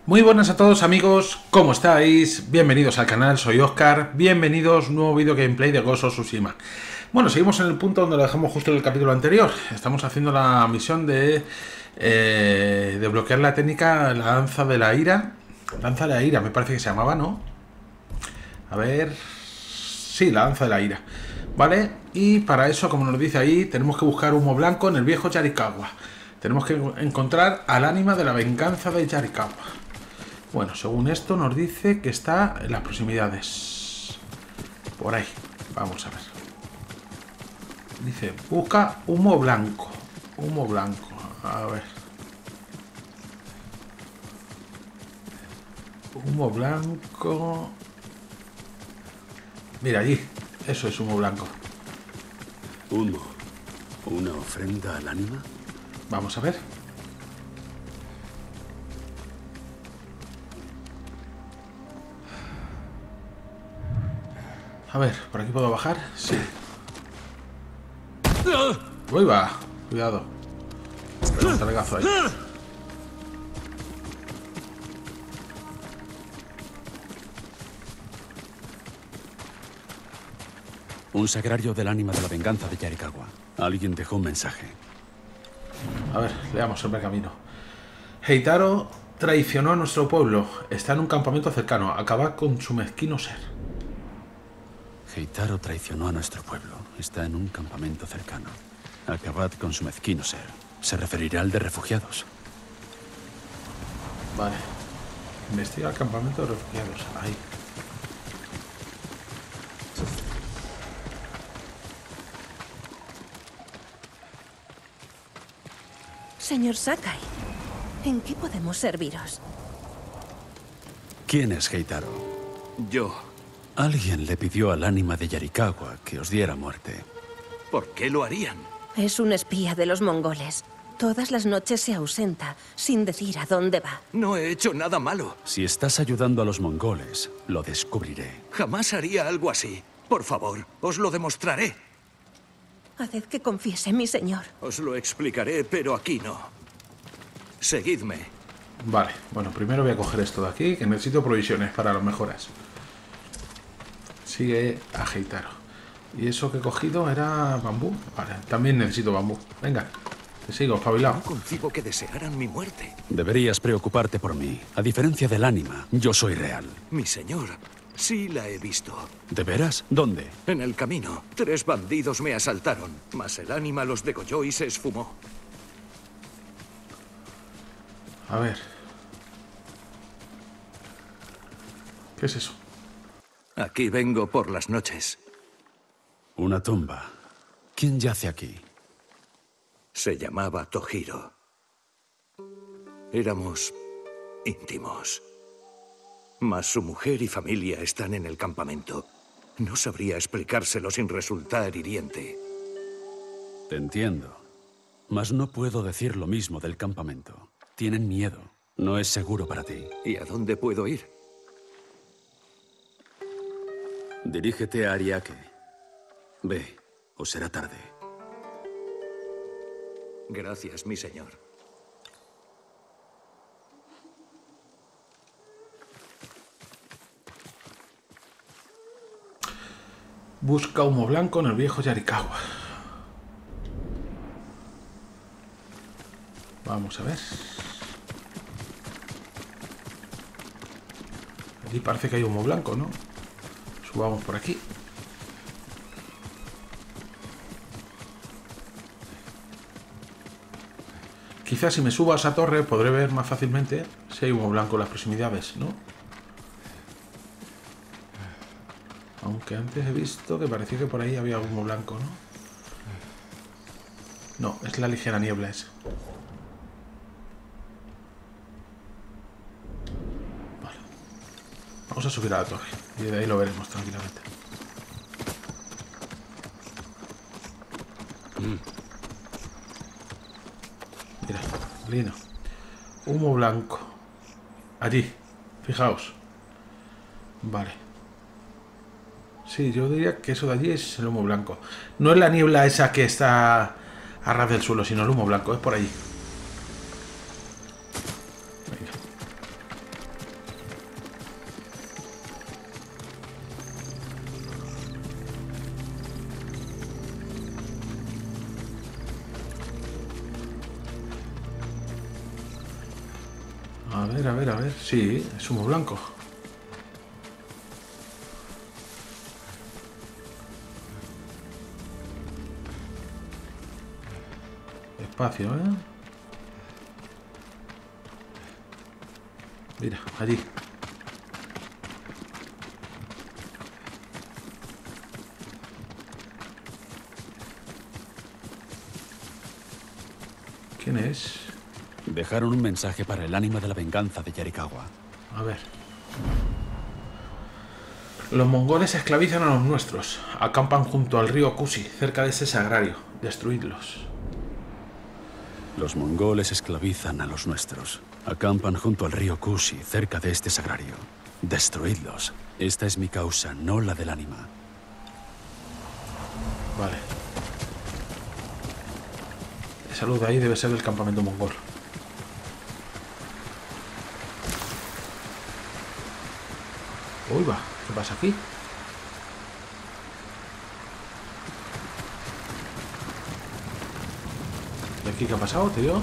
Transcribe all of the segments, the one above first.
Muy buenas a todos amigos, ¿cómo estáis? Bienvenidos al canal, soy Oscar, bienvenidos a un nuevo vídeo gameplay de Ghost of Tsushima. Bueno, seguimos en el punto donde lo dejamos justo en el capítulo anterior. Estamos haciendo la misión de desbloquear la técnica, la danza de la ira. Danza de la ira, me parece que se llamaba, ¿no? A ver... Sí, la danza de la ira. ¿Vale? Y para eso, como nos dice ahí, tenemos que buscar humo blanco en el viejo Yarikawa. Tenemos que encontrar al ánima de la venganza de Yarikawa. Bueno, según esto nos dice que está en las proximidades. Por ahí. Vamos a ver. Dice, busca humo blanco. Humo blanco. A ver. Humo blanco. Mira allí. Eso es humo blanco. Humo. ¿Una ofrenda al ánima? Vamos a ver. A ver, ¿por aquí puedo bajar? Sí. ¡Uy, va! Cuidado. Un talegazo ahí. Un sagrario del ánima de la venganza de Yarikawa. Alguien dejó un mensaje. A ver, leamos el pergamino. Heitaro traicionó a nuestro pueblo. Está en un campamento cercano. Acabad con su mezquino ser. Heitaro traicionó a nuestro pueblo. Está en un campamento cercano. Acabad con su mezquino ser. Se referirá al de refugiados. Vale. Investiga el campamento de refugiados. Ahí. Señor Sakai, ¿en qué podemos serviros? ¿Quién es Heitaro? Yo. Alguien le pidió al ánima de Yarikawa que os diera muerte. ¿Por qué lo harían? Es un espía de los mongoles. Todas las noches se ausenta, sin decir a dónde va. No he hecho nada malo. Si estás ayudando a los mongoles, lo descubriré. Jamás haría algo así. Por favor, os lo demostraré. Haced que confiese, mi señor. Os lo explicaré, pero aquí no. Seguidme. Vale. Bueno, primero voy a coger esto de aquí, que necesito provisiones para las mejoras. Sigue a Heitaro. Y eso que he cogido era bambú. Vale, también necesito bambú. Venga, te sigo, espabilado. No concibo que desearan mi muerte. Deberías preocuparte por mí. A diferencia del ánima, yo soy real. Mi señor, sí la he visto. ¿De veras? ¿Dónde? En el camino, 3 bandidos me asaltaron, mas el ánima los degolló y se esfumó. A ver. ¿Qué es eso? Aquí vengo por las noches. Una tumba. ¿Quién yace aquí? Se llamaba Tohiro. Éramos íntimos. Mas su mujer y familia están en el campamento. No sabría explicárselo sin resultar hiriente. Te entiendo. Mas no puedo decir lo mismo del campamento. Tienen miedo. No es seguro para ti. ¿Y a dónde puedo ir? Dirígete a Ariake. Ve, o será tarde. Gracias, mi señor. Busca humo blanco en el viejo Yarikawa. Vamos a ver. Aquí parece que hay humo blanco, ¿no? Subamos por aquí. Quizás si me subo a esa torre podré ver más fácilmente si hay humo blanco en las proximidades, ¿no? Aunque antes he visto que parecía que por ahí había humo blanco, ¿no? No, es la ligera niebla esa. Vale. Vamos a subir a la torre y de ahí lo veremos tranquilamente. Mira, lino. Humo blanco. Allí, fijaos. Vale. Sí, yo diría que eso de allí es el humo blanco. No es la niebla esa que está a ras del suelo, sino el humo blanco, es por allí. Venga. A ver, a ver, a ver. Sí, es humo blanco. Espacio, ¿eh? Mira, allí. ¿Quién es? Dejaron un mensaje para el ánima de la venganza de Yarikawa. A ver. Los mongoles esclavizan a los nuestros. Acampan junto al río Kusi, cerca de ese sagrario. Destruidlos. Los mongoles esclavizan a los nuestros. Acampan junto al río Kusi, cerca de este sagrario. Destruidlos. Esta es mi causa, no la del ánima. Vale. Esa luz de ahí debe ser del campamento mongol. Uy, va. ¿Qué pasa aquí? ¿Y aquí qué ha pasado, tío?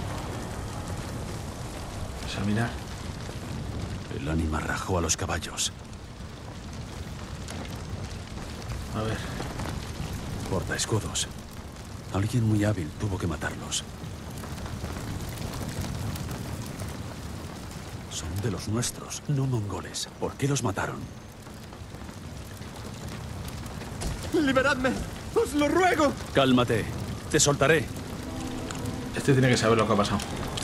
Examinar. El ánima rajó a los caballos. A ver. Portaescudos. Alguien muy hábil tuvo que matarlos. Son de los nuestros, no mongoles. ¿Por qué los mataron? ¡Liberadme! ¡Os lo ruego! Cálmate. Te soltaré. Este tiene que saber lo que ha pasado.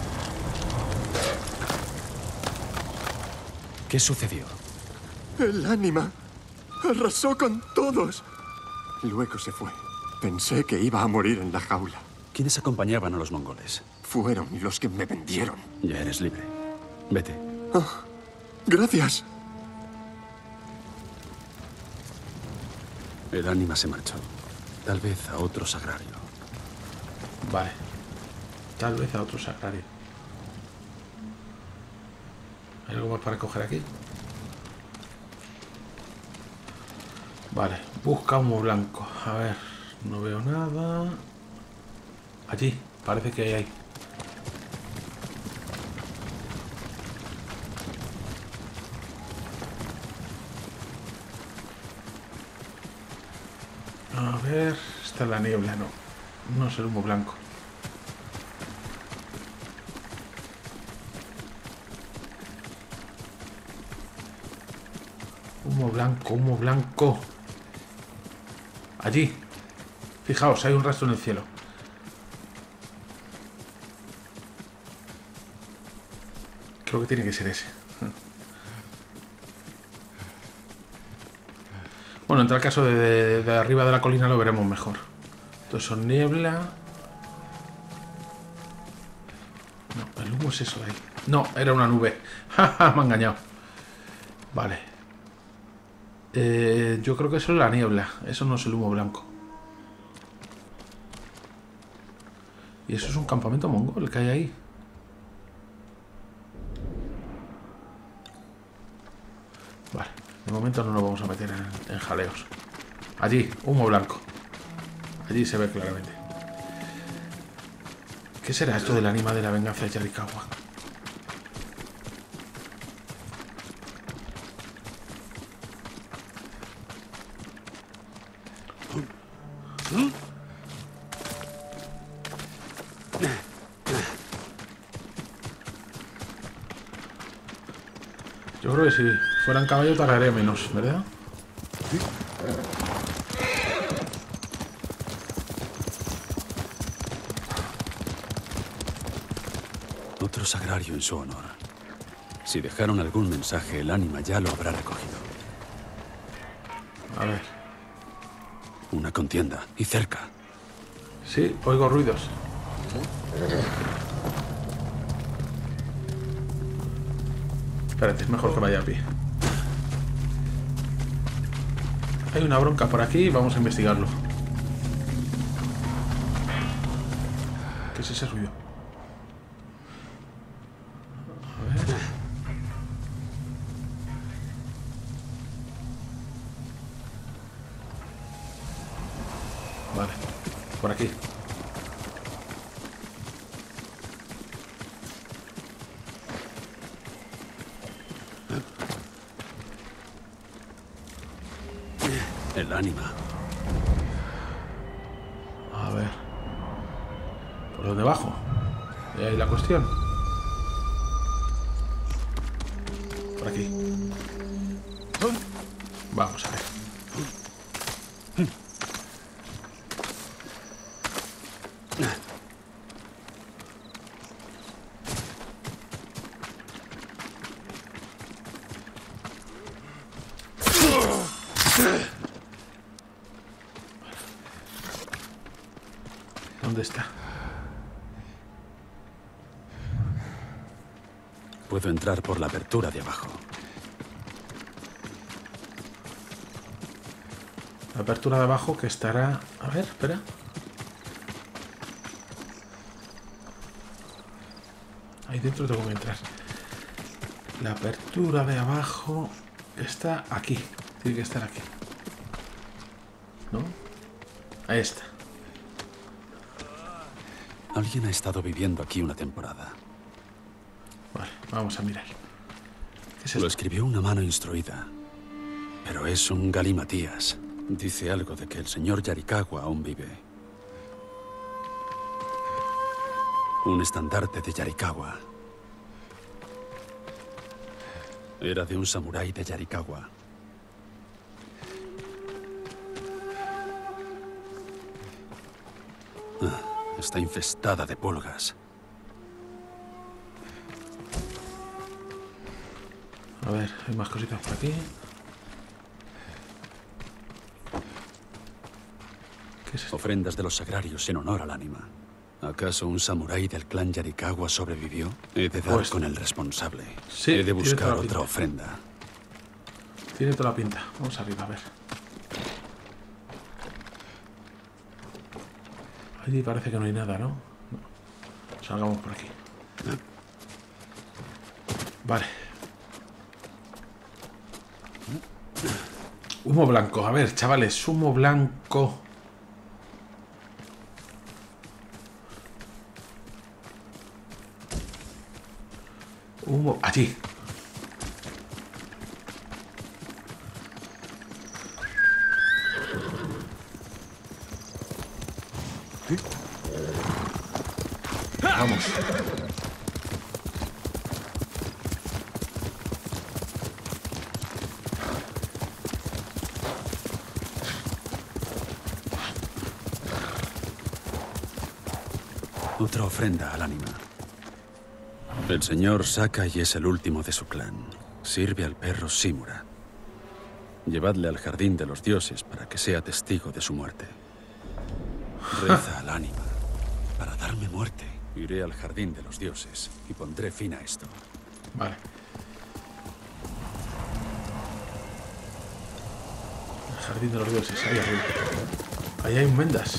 ¿Qué sucedió? El ánima arrasó con todos. Luego se fue. Pensé que iba a morir en la jaula. ¿Quiénes acompañaban a los mongoles? Fueron los que me vendieron. Ya eres libre. Vete. Oh, gracias. El ánima se marchó. Tal vez a otro sagrario. Vale. Tal vez a otro sagrario. ¿Hay algo más para coger aquí? Vale. Busca humo blanco. A ver. No veo nada. Allí. Parece que hay ahí. A ver. Está en la niebla, no. No es el humo blanco. Humo blanco, humo blanco. Allí. Fijaos, hay un rastro en el cielo. Creo que tiene que ser ese. Bueno, en tal caso de arriba de la colina lo veremos mejor. Entonces son niebla. No, el humo es eso de ahí. No, era una nube. Jaja, me ha engañado. Vale. Yo creo que eso es la niebla. Eso no es el humo blanco. Y eso es un campamento mongol que hay ahí. Vale. De momento no nos vamos a meter en jaleos. Allí, humo blanco. Allí se ve claramente. ¿Qué será esto del ánima de la venganza de Yarikawa? Yo creo que si fueran caballo tardaría menos, ¿verdad? Otro sagrario en su honor. Si dejaron algún mensaje, el ánima ya lo habrá recogido. A ver. Una contienda. Y cerca. Sí, oigo ruidos. Espérate, es mejor que vaya a pie. Hay una bronca por aquí, vamos a investigarlo. ¿Qué es ese ruido? A ver. Vale, por aquí. El ánima. A ver. ¿Por dónde bajo? Y ahí la cuestión. Por aquí. Vamos a ver. ¿Dónde está? Puedo entrar por la abertura de abajo. La apertura de abajo que estará... A ver, espera. Ahí dentro tengo que entrar. La apertura de abajo está aquí. Tiene que estar aquí. ¿No? Ahí está. Alguien ha estado viviendo aquí una temporada. Vale, vamos a mirar. ¿Qué es Lo esto? escribió una mano instruida. Pero es un galimatías. Dice algo de que el señor Yarikawa aún vive. Un estandarte de Yarikawa. Era de un samurái de Yarikawa. Está infestada de pulgas. A ver, hay más cositas por aquí. ¿Qué es esto? Ofrendas de los sagrarios en honor al ánima. ¿Acaso un samurái del clan Yarikawa sobrevivió? He de dar Pues- con el responsable. Sí, He de tiene buscar toda la otra pinta. ofrenda. Tiene toda la pinta. Vamos arriba, a ver. Allí parece que no hay nada, ¿no? No. Salgamos por aquí. Vale. Humo blanco. A ver, chavales, humo blanco. Humo... Allí. Vamos. Otra ofrenda al ánima. El señor Sakai es el último de su clan. Sirve al perro Shimura. Llevadle al jardín de los dioses para que sea testigo de su muerte. Reza al ánima. Para darme muerte, iré al jardín de los dioses y pondré fin a esto. Vale. El jardín de los dioses, ahí arriba. Ahí hay un Mendas.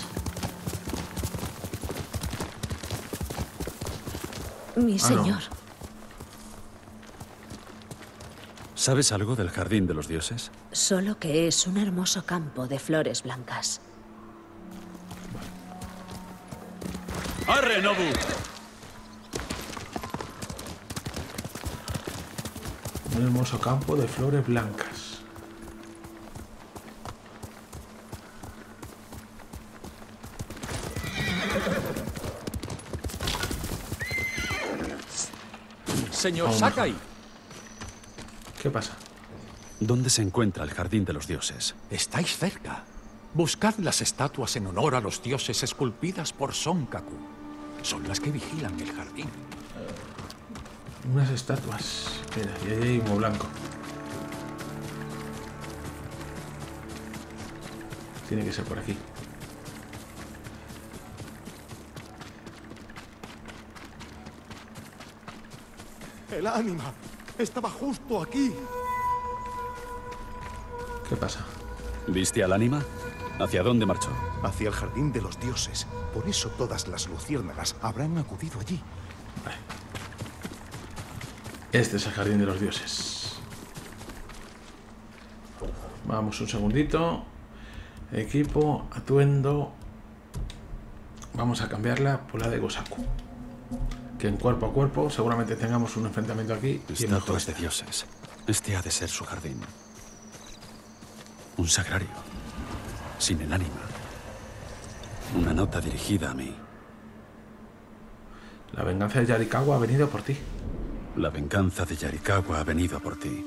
Mi Ah, no. señor. ¿Sabes algo del jardín de los dioses? Solo que es un hermoso campo de flores blancas. ¡Arre, Nobu! Un hermoso campo de flores blancas. Señor Hombre. Sakai, ¿Qué pasa? ¿Dónde se encuentra el jardín de los dioses? estáis cerca. Buscad las estatuas en honor a los dioses esculpidas por Sonkaku. Son las que vigilan el jardín. Unas estatuas. Mira, y ahí hay humo blanco. Tiene que ser por aquí. El ánima estaba justo aquí. ¿Qué pasa? ¿Viste al ánima? ¿Hacia dónde marchó? Hacia el jardín de los dioses. Por eso todas las luciérnagas habrán acudido allí. Este es el jardín de los dioses. Vamos un segundito. Equipo, atuendo. Vamos a cambiarla por la de Gosaku. Que en cuerpo a cuerpo seguramente tengamos un enfrentamiento aquí. Y en Estatuas de esta. dioses. Este ha de ser su jardín. Un sagrario. sin el ánima. Una nota dirigida a mí. La venganza de Yarikawa ha venido por ti. La venganza de Yarikawa ha venido por ti.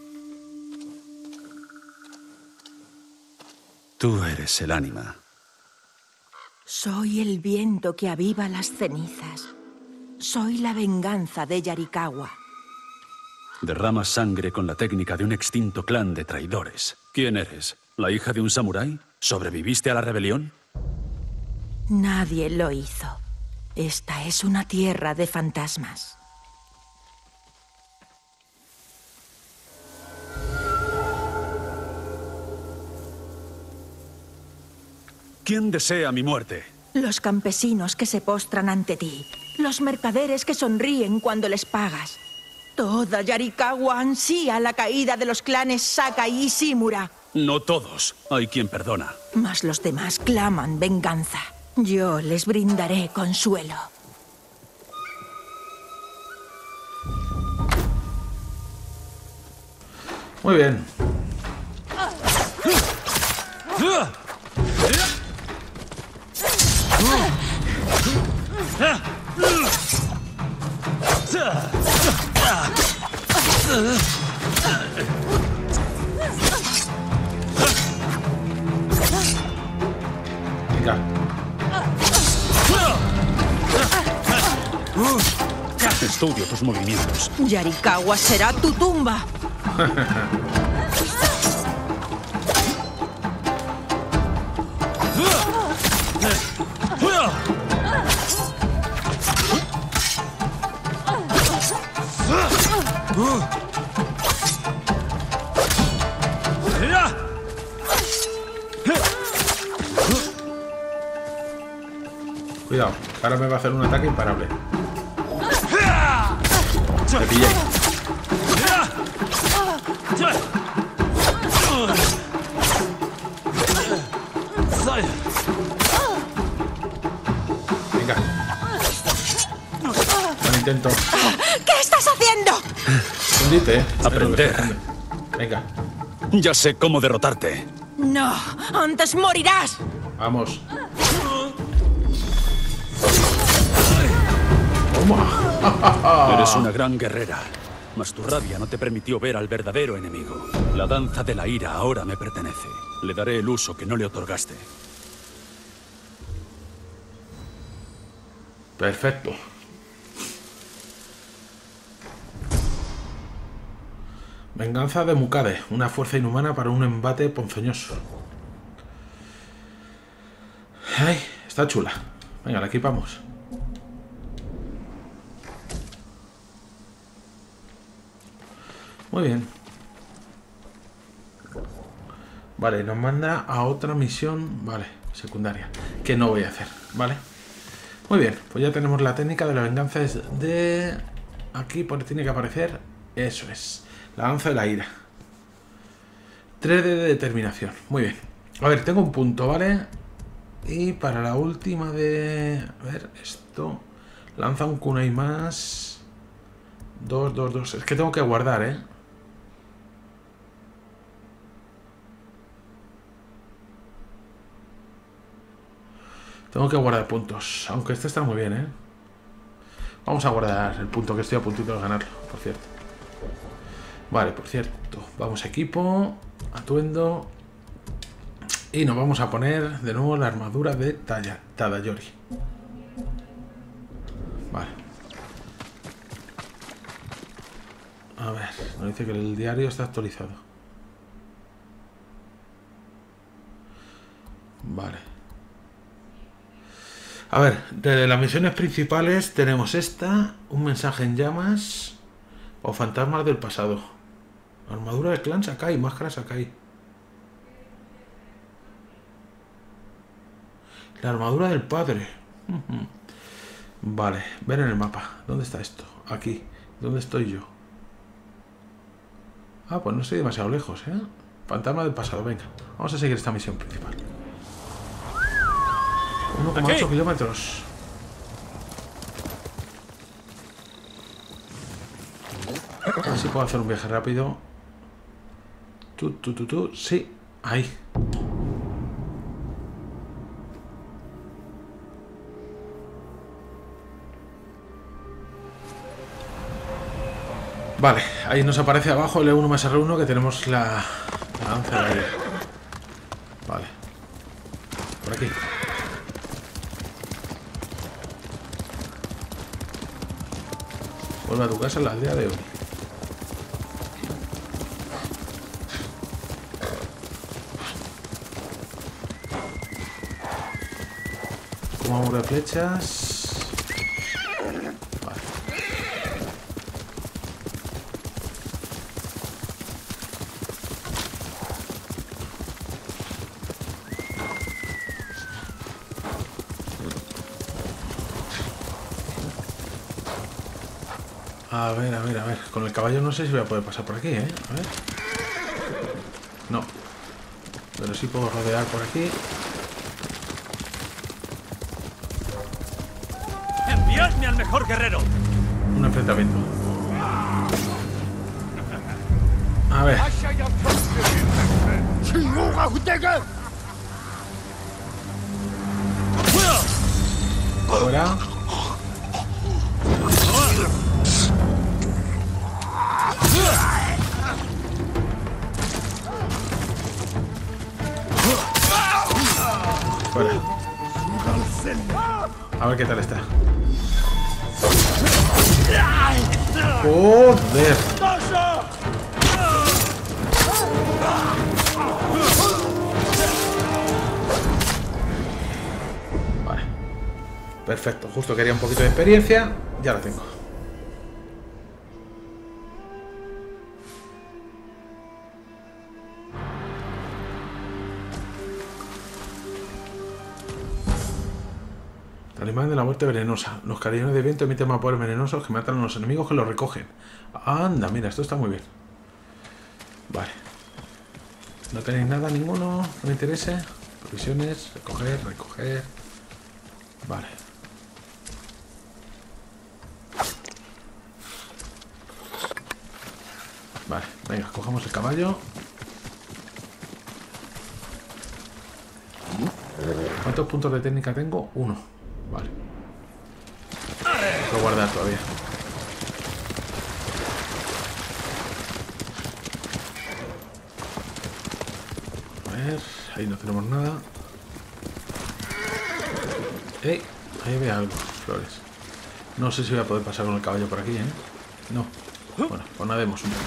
Tú eres el ánima. Soy el viento que aviva las cenizas. Soy la venganza de Yarikawa. Derramas sangre con la técnica de un extinto clan de traidores. ¿Quién eres? ¿La hija de un samurái? ¿Sobreviviste a la rebelión? Nadie lo hizo. Esta es una tierra de fantasmas. ¿Quién desea mi muerte? Los campesinos que se postran ante ti. Los mercaderes que sonríen cuando les pagas. Toda Yarikawa ansía la caída de los clanes Sakai y Shimura. No todos. Hay quien perdona. Mas los demás claman venganza. Yo les brindaré consuelo. Muy bien. Venga. Estudio tus movimientos. Yarikawa será tu tumba. Cuidado, ahora me va a hacer un ataque imparable. Te pillé. Venga. Buen intento. ¿Qué estás haciendo? Hundite, Aprender. Venga, Ya sé cómo derrotarte. No, antes morirás. vamos. Toma. Eres una gran guerrera, mas tu rabia no te permitió ver al verdadero enemigo. La danza de la ira ahora me pertenece. Le daré el uso que no le otorgaste. Perfecto. Venganza de Mukade, una fuerza inhumana para un embate ponzoñoso. Ay, está chula. Venga, la equipamos. Muy bien. Vale, nos manda a otra misión, vale, secundaria, que no voy a hacer, ¿vale? Muy bien, pues ya tenemos la técnica de la venganza de... Aquí tiene que aparecer, eso es, la danza de la ira. 3 de determinación, muy bien. A ver, tengo un punto, ¿vale? Y para la última de... A ver, esto... Lanza un kunai más... 2, 2, 2... Es que tengo que guardar, ¿eh? Tengo que guardar puntos, aunque este está muy bien, ¿eh? Vamos a guardar el punto, que estoy a puntito de ganarlo, por cierto. Vale, por cierto, vamos a equipo, atuendo. Y nos vamos a poner de nuevo la armadura de Tadayori. Vale. A ver, nos dice que el diario está actualizado. Vale. A ver, de las misiones principales tenemos esta, un mensaje en llamas o fantasmas del pasado. Armadura del clan Sakai, máscara Sakai. La armadura del padre. Vale, ver en el mapa. ¿Dónde está esto? Aquí. ¿Dónde estoy yo? Ah, pues no estoy demasiado lejos, ¿eh? Fantasma del pasado, venga. Vamos a seguir esta misión principal. 1,8 kilómetros. A ver si puedo hacer un viaje rápido. Sí, ahí. Vale, ahí nos aparece abajo el E1 más R1 que tenemos la lanza de ahí. Vale. Por aquí. Vuelve a tu casa en la aldea de hoy. Como muro de flechas. Vale. A ver, a ver, a ver. Con el caballo no sé si voy a poder pasar por aquí, ¿eh? A ver. No. Pero sí puedo rodear por aquí. ¡Enviadme al mejor guerrero! Un enfrentamiento. A ver. Fuera. Fuera. A ver qué tal está. Joder. Vale. Perfecto. Justo quería un poquito de experiencia. Ya la tengo. Talismán de la muerte venenosa. Los carrillones de viento emiten vapores venenosos que matan a los enemigos que los recogen. Anda, mira, esto está muy bien. Vale. ¿No tenéis nada, ninguno que me interese? Provisiones, recoger, recoger. Vale. Vale, venga, cogemos el caballo. ¿Cuántos puntos de técnica tengo? 1. Vale. Tengo que guardar todavía. A ver, ahí no tenemos nada. ¡Ey! Ahí veo algo, flores. No sé si voy a poder pasar con el caballo por aquí, ¿eh? No. Bueno, pues nademos un poco.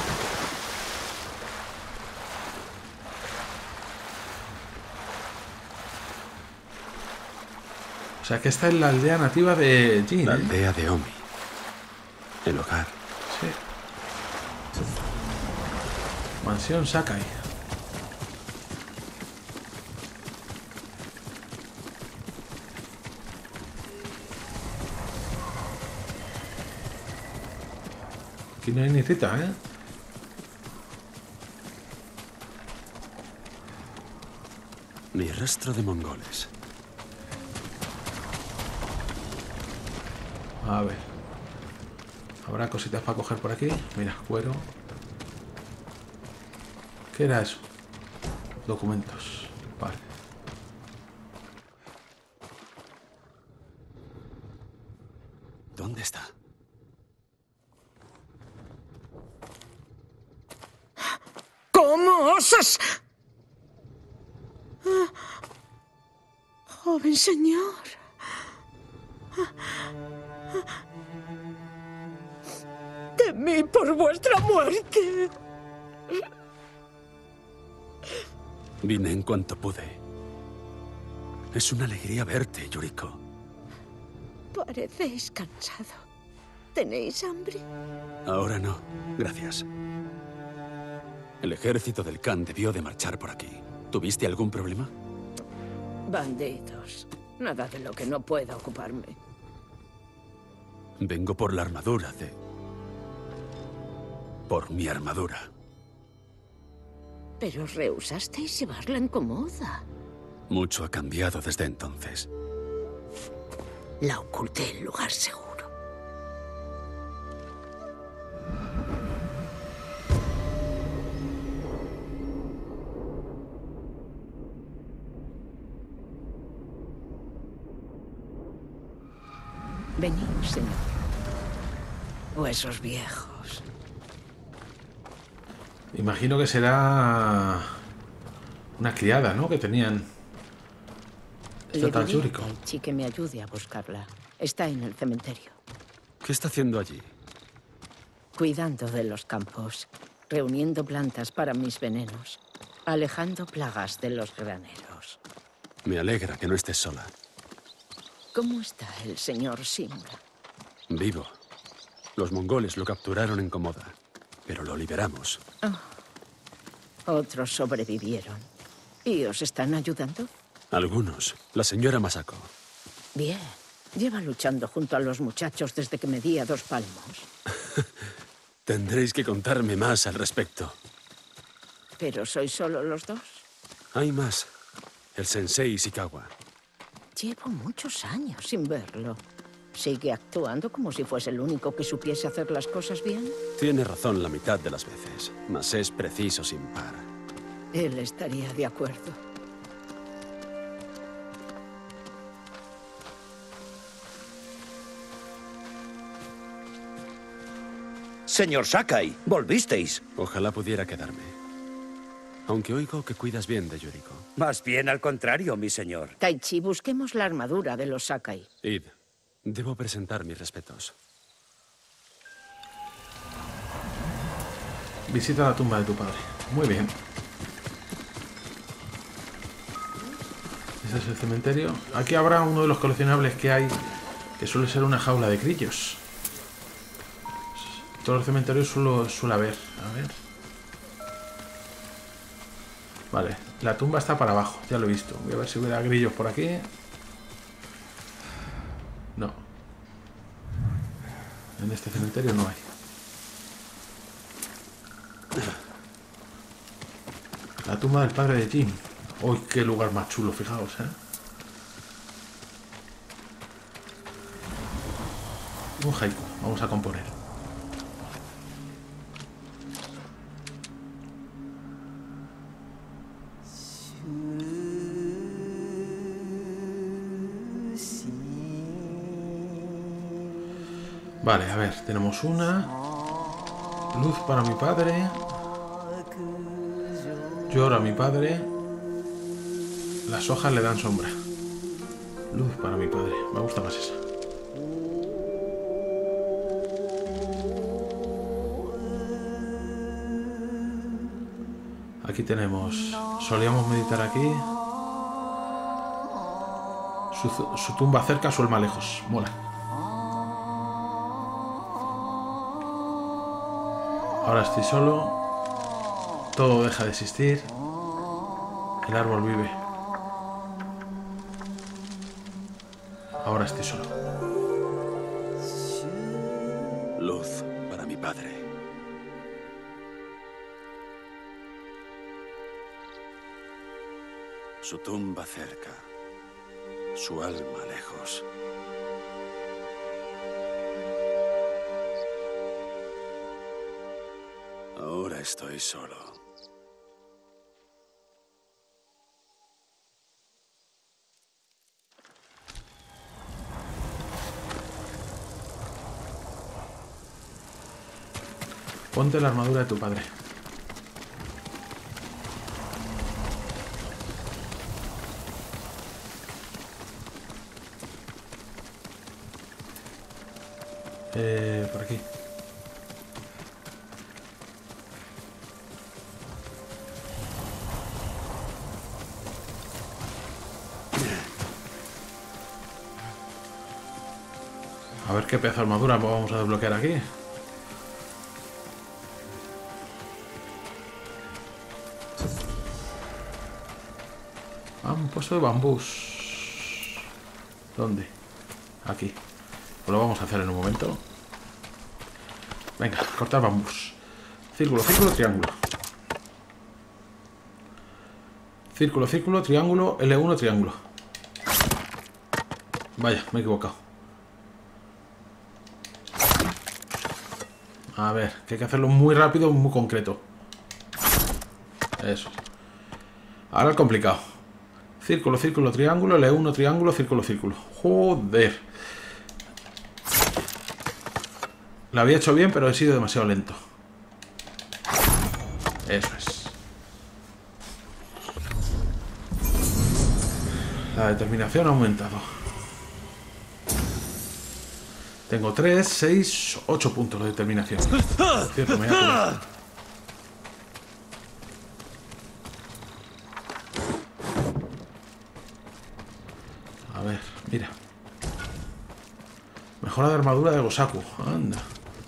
O sea que esta es la aldea nativa de Jin, La aldea de Omi. El hogar. Sí. Mansión Sakai. Aquí no hay ni cita, ¿eh? Ni rastro de mongoles. A ver. Habrá cositas para coger por aquí. Mira, cuero. ¿Qué era eso? Documentos. Vale. ¿Dónde está? ¿Cómo osas? Joven señor. Temí por vuestra muerte. Vine en cuanto pude. Es una alegría verte, Yuriko. Parecéis cansado. ¿Tenéis hambre? Ahora no, gracias. El ejército del Khan debió de marchar por aquí. ¿Tuviste algún problema? Bandidos. Nada de lo que no pueda ocuparme. Vengo por la armadura de... Por mi armadura. Pero rehusasteis llevarla en Comoda. Mucho ha cambiado desde entonces. La oculté en lugar seguro. Venid, señor. Huesos viejos. Imagino que será una criada, ¿no? Que tenían. Le diré a Taichi que me ayude a buscarla. Está en el cementerio. ¿Qué está haciendo allí? Cuidando de los campos, reuniendo plantas para mis venenos, alejando plagas de los graneros. Me alegra que no estés sola. ¿Cómo está el señor Shimura? Vivo. Los mongoles lo capturaron en Komoda, pero lo liberamos. Oh. Otros sobrevivieron. ¿Y os están ayudando? Algunos. La señora Masako. Bien. Lleva luchando junto a los muchachos desde que medía 2 palmos. Tendréis que contarme más al respecto. ¿Pero sois solo los 2? Hay más. El sensei Ishikawa. Llevo muchos años sin verlo. ¿Sigue actuando como si fuese el único que supiese hacer las cosas bien? Tiene razón la mitad de las veces, mas es preciso sin par. Él estaría de acuerdo. Señor Sakai, volvisteis. Ojalá pudiera quedarme. Aunque oigo que cuidas bien de Yuriko. Más bien al contrario, mi señor. Taichi, busquemos la armadura de los Sakai. Id, debo presentar mis respetos. Visita la tumba de tu padre. Muy bien. Ese es el cementerio. Aquí habrá uno de los coleccionables que hay, que suele ser una jaula de grillos. Todos los cementerios suele haber. A ver. Vale, la tumba está para abajo, ya lo he visto. Voy a ver si hubiera grillos por aquí. No. En este cementerio no hay. La tumba del padre de Jin. Uy, qué lugar más chulo, fijaos, Un haiku, vamos a componer. Vale, a ver, tenemos una. Luz para mi padre. Llora mi padre. Las hojas le dan sombra. Luz para mi padre. Me gusta más esa. Aquí tenemos. Solíamos meditar aquí. Su tumba cerca, su alma lejos. Mola. Ahora estoy solo. Todo deja de existir. El árbol vive. Ahora estoy solo. Luz para mi padre. Su tumba cerca. Su alma lejos. Ahora estoy solo. Ponte la armadura de tu padre. Por aquí. A ver qué pedazo de armadura vamos a desbloquear aquí. Un puesto de bambús. ¿Dónde? Aquí. Pues lo vamos a hacer en un momento. Venga, cortar bambús. Círculo, círculo, triángulo. Círculo, círculo, triángulo, L1, triángulo. Vaya, me he equivocado. A ver, que hay que hacerlo muy rápido, muy concreto. Eso. Ahora el complicado. Círculo, círculo, triángulo, L1, triángulo, círculo, círculo. Joder. Lo había hecho bien, pero he sido demasiado lento. Eso es. La determinación ha aumentado. Tengo 3, 6, 8 puntos de determinación. Por cierto, me voy a curar. A ver, mira. Mejora de armadura de Gosaku. Anda.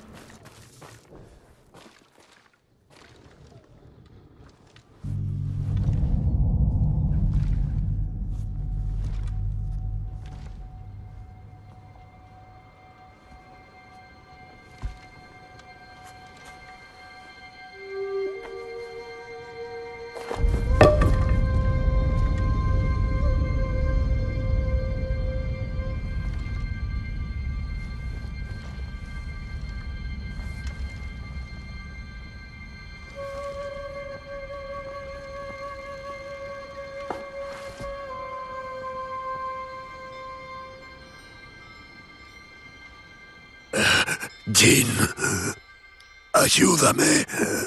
Jin, ayúdame.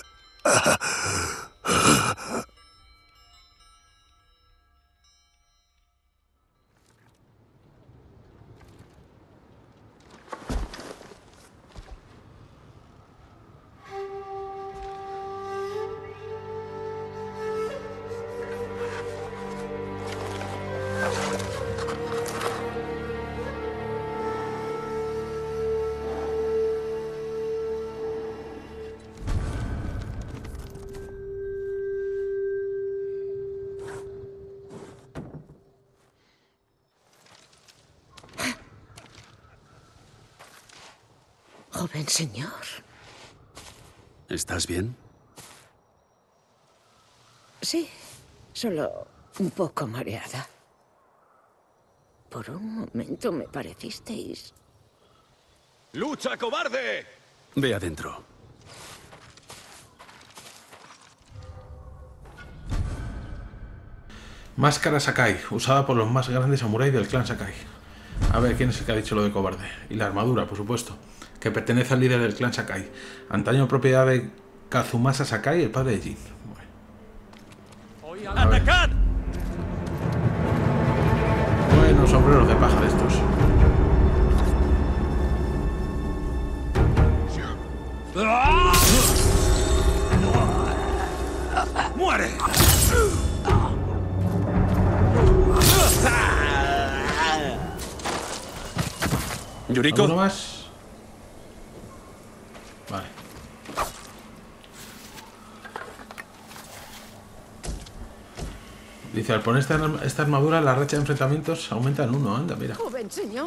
Joven señor. ¿Estás bien? Sí, solo un poco mareada. Por un momento me parecisteis... ¡Lucha, cobarde! Ve adentro. Máscara Sakai, usada por los más grandes samuráis del clan Sakai. A ver, ¿quién es el que ha dicho lo de cobarde? Y la armadura, por supuesto, que pertenece al líder del clan Sakai. Antaño propiedad de Kazumasa Sakai, el padre de Jin. Bueno. ¡Atacad! Buenos sombreros de paja de estos. ¡Muere! ¿Yuriko? ¿Alguno más? Vale. Dice, al poner esta armadura, la racha de enfrentamientos aumenta en 1. Anda, mira. Joven señor.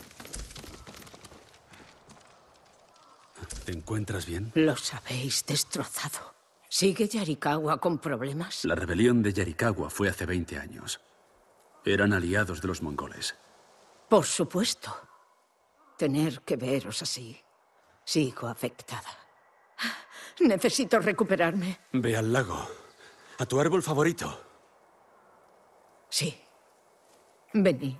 ¿Te encuentras bien? Los habéis destrozado. ¿Sigue Yarikawa con problemas? La rebelión de Yarikawa fue hace 20 años. Eran aliados de los mongoles. Por supuesto. Tener que veros así. Sigo afectada. Necesito recuperarme. Ve al lago. A tu árbol favorito. Sí. Venid.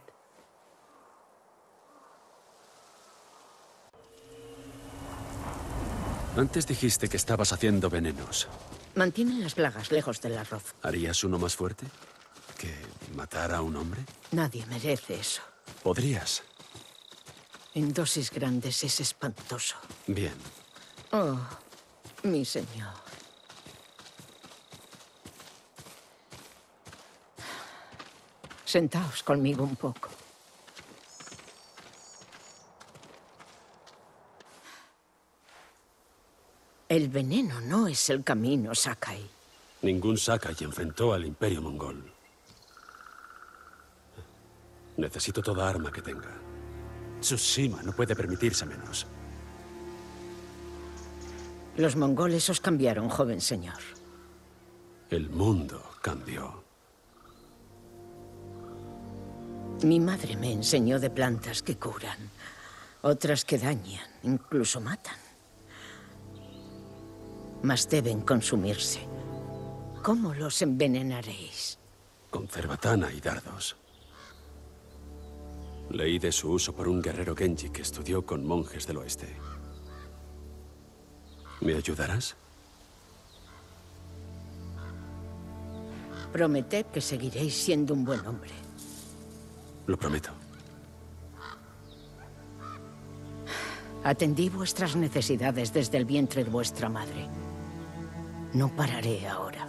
Antes dijiste que estabas haciendo venenos. Mantienen las plagas lejos del arroz. ¿Harías uno más fuerte? ¿Que matar a un hombre? Nadie merece eso. Podrías. En dosis grandes es espantoso. Bien. Oh, mi señor. Sentaos conmigo un poco. El veneno no es el camino, Sakai. Ningún Sakai enfrentó al Imperio Mongol. Necesito toda arma que tenga. Tsushima no puede permitirse menos. Los mongoles os cambiaron, joven señor. El mundo cambió. Mi madre me enseñó de plantas que curan, otras que dañan, incluso matan. Mas deben consumirse. ¿Cómo los envenenaréis? Con cerbatana y dardos. Leí de su uso por un guerrero Genji que estudió con monjes del oeste. ¿Me ayudarás? Prometed que seguiréis siendo un buen hombre. Lo prometo. Atendí vuestras necesidades desde el vientre de vuestra madre. No pararé ahora.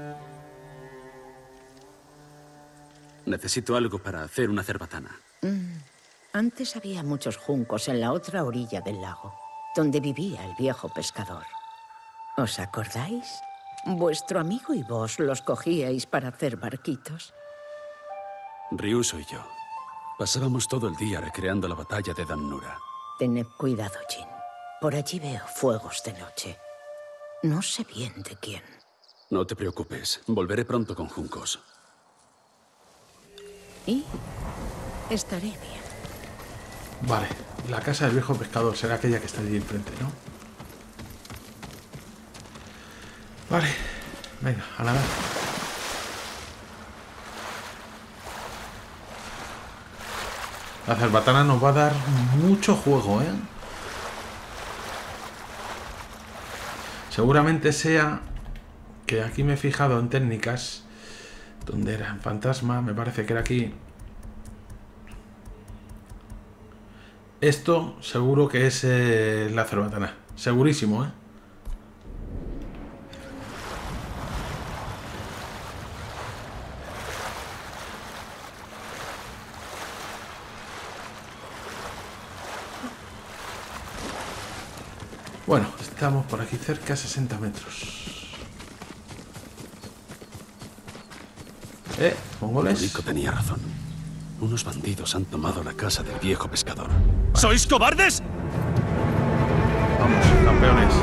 Necesito algo para hacer una cerbatana. Antes había muchos juncos en la otra orilla del lago, donde vivía el viejo pescador. ¿Os acordáis? Vuestro amigo y vos los cogíais para hacer barquitos. Ryuso y yo pasábamos todo el día recreando la batalla de Damnura. Tened cuidado, Jin. Por allí veo fuegos de noche. No sé bien de quién. No te preocupes. Volveré pronto con juncos. Y estaré bien. Vale, la casa del viejo pescador será aquella que está allí enfrente, ¿no? Vale, venga, a nadar. La cerbatana nos va a dar mucho juego, ¿eh? Seguramente sea que aquí me he fijado en técnicas. ¿Dónde era? En fantasma, me parece que era aquí. Esto seguro que es la cerbatana. Segurísimo, ¿eh? Bueno, estamos por aquí cerca, 60 metros. ¿Mongoles? Yuriko tenía razón. Unos bandidos han tomado la casa del viejo pescador. ¿Sois cobardes? Vamos, campeones.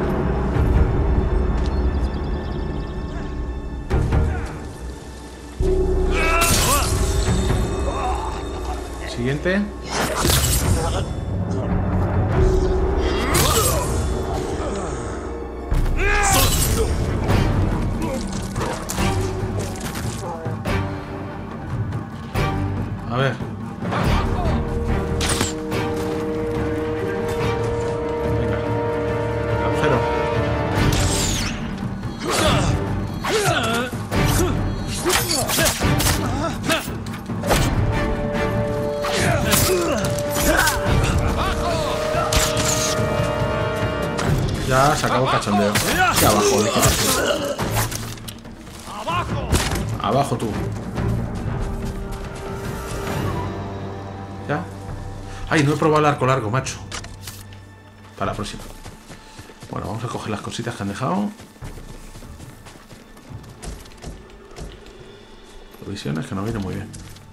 Siguiente. A ver. Venga. Lancero. Ya se acabó el cachondeo. Y abajo, ¡Abajo! Abajo tú. ¿Ya? Ay, no he probado el arco largo, macho. Para la próxima. Bueno, vamos a coger las cositas que han dejado. Provisiones que nos vienen muy bien.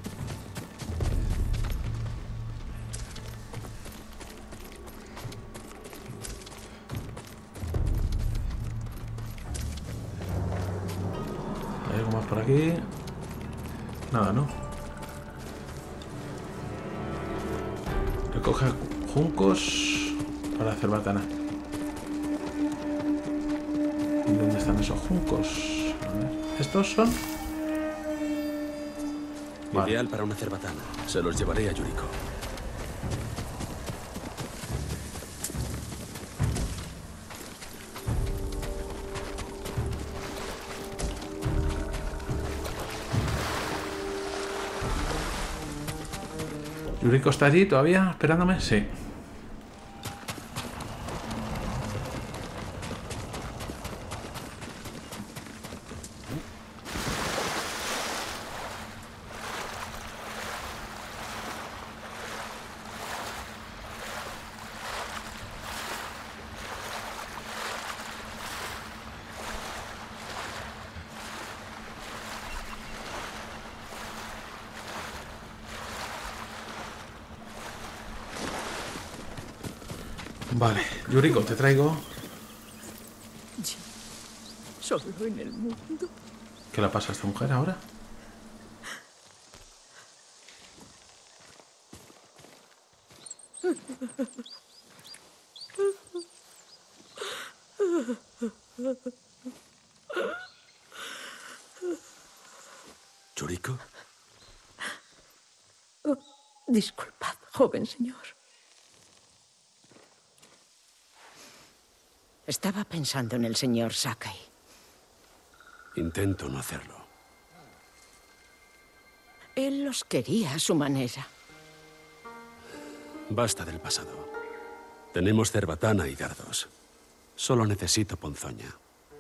¿Hay algo más por aquí? Nada, ¿no? Recoge juncos para hacer batana. ¿Dónde están esos juncos? A ver. ¿Estos son? Vale. Ideal para una cerbatana. Se los llevaré a Yuriko. ¿Yuriko está allí todavía esperándome? Sí. Vale, Yuriko, te traigo. Solo en el mundo. ¿Qué le pasa a esta mujer ahora? ¿Yuriko? Oh, disculpad, joven señor. Estaba pensando en el señor Sakai. Intento no hacerlo. Él los quería a su manera. Basta del pasado. Tenemos cerbatana y dardos. Solo necesito ponzoña.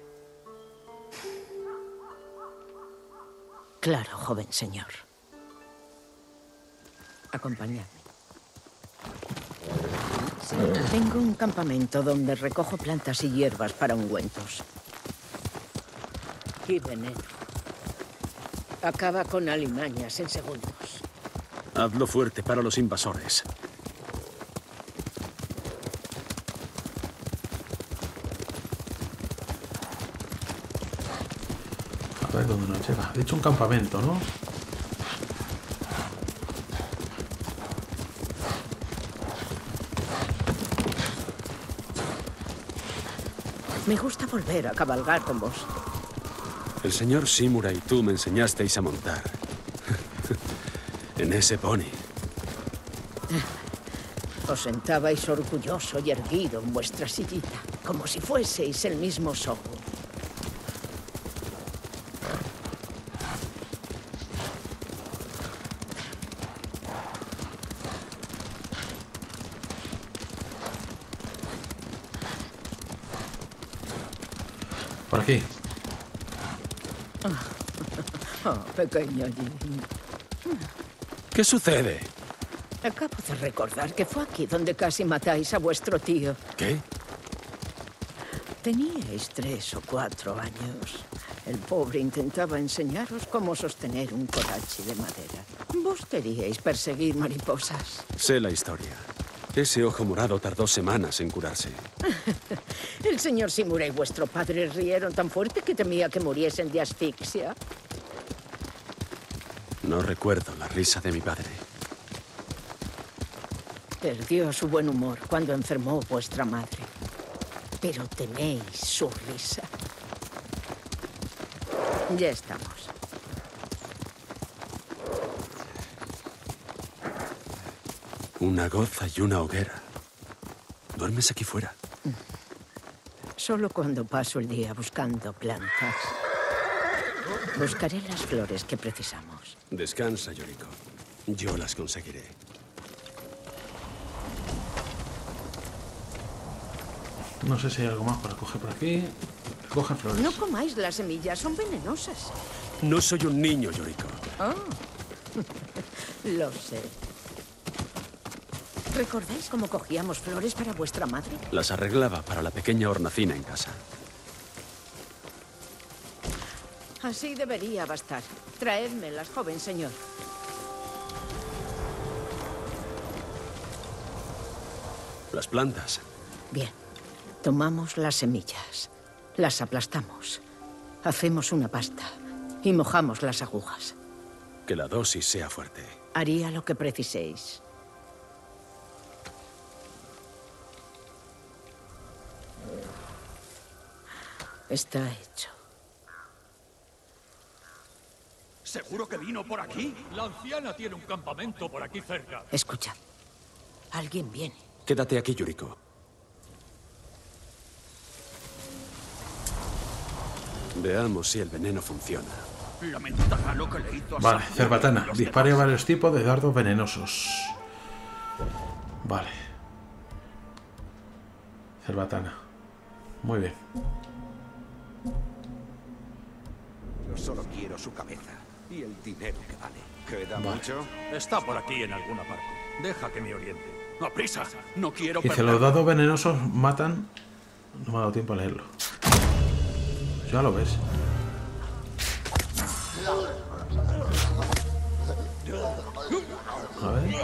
Claro, joven señor. Acompañadme. Sí, tengo un campamento donde recojo plantas y hierbas para ungüentos. Y veneno. Acaba con alimañas en segundos. Hazlo fuerte para los invasores. A ver dónde nos llega. De hecho, un campamento, ¿no? Me gusta volver a cabalgar con vos. El señor Shimura y tú me enseñasteis a montar. En ese pony. Os sentabais orgulloso y erguido en vuestra sillita, como si fueseis el mismo Shogun. Por aquí. Oh, pequeño Jin. ¿Qué sucede? Acabo de recordar que fue aquí donde casi matáis a vuestro tío. ¿Qué? Teníais 3 o 4 años. El pobre intentaba enseñaros cómo sostener un kodachi de madera. Vos queríais perseguir mariposas. Sé la historia. Ese ojo morado tardó semanas en curarse. El señor Shimura y vuestro padre rieron tan fuerte que temía que muriesen de asfixia. No recuerdo la risa de mi padre. Perdió su buen humor cuando enfermó vuestra madre. Pero teméis su risa. Ya estamos. Una goza y una hoguera. ¿Duermes aquí fuera? Solo cuando paso el día buscando plantas. Buscaré las flores que precisamos. Descansa, Yoriko. Yo las conseguiré. No sé si hay algo más para coger por aquí. Coge flores. No comáis las semillas, son venenosas. No soy un niño, Yoriko. Oh. Lo sé. ¿Recordáis cómo cogíamos flores para vuestra madre? Las arreglaba para la pequeña hornacina en casa. Así debería bastar. Traédmelas, joven señor. Las plantas. Bien. Tomamos las semillas. Las aplastamos. Hacemos una pasta. Y mojamos las agujas. Que la dosis sea fuerte. Haría lo que preciséis. Está hecho. ¿Seguro que vino por aquí? La anciana tiene un campamento por aquí cerca. Escuchad. Alguien viene. Quédate aquí, Yoriko. Veamos si el veneno funciona. Lamentará lo que le hizo a Vale, Sakuya cerbatana. y los Dispare a demás. varios tipos de dardos venenosos. Vale. Cerbatana. Muy bien. Yo solo quiero su cabeza y el dinero que vale. ¿Queda Vale. mucho? Está por aquí en alguna parte. Deja que me oriente. ¡Aprisa! No quiero Dice, perder. los dados venenosos matan... No me ha dado tiempo a leerlo. Ya lo ves. A ver.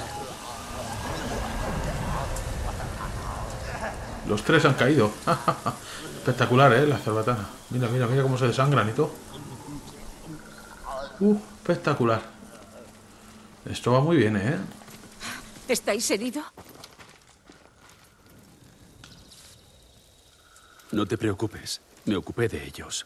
Los 3 han caído. Espectacular, la cerbatana. Mira, mira, mira cómo se desangran y todo. Espectacular. Esto va muy bien, ¿eh? ¿Estáis herido? No te preocupes. Me ocupé de ellos.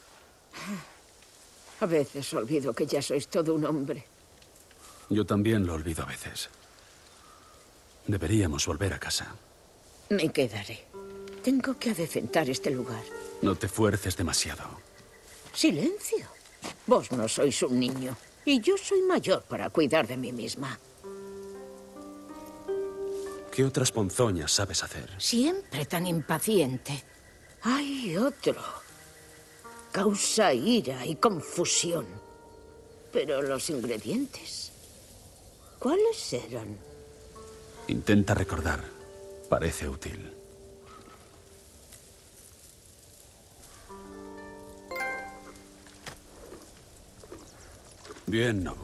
A veces olvido que ya sois todo un hombre. Yo también lo olvido a veces. Deberíamos volver a casa. Me quedaré. Tengo que adecentar este lugar. No te fuerces demasiado. Silencio. Vos no sois un niño. Y yo soy mayor para cuidar de mí misma. ¿Qué otras ponzoñas sabes hacer? Siempre tan impaciente. Hay otro. Causa ira y confusión. Pero los ingredientes, ¿cuáles eran? Intenta recordar. Parece útil. Bien, Nobu.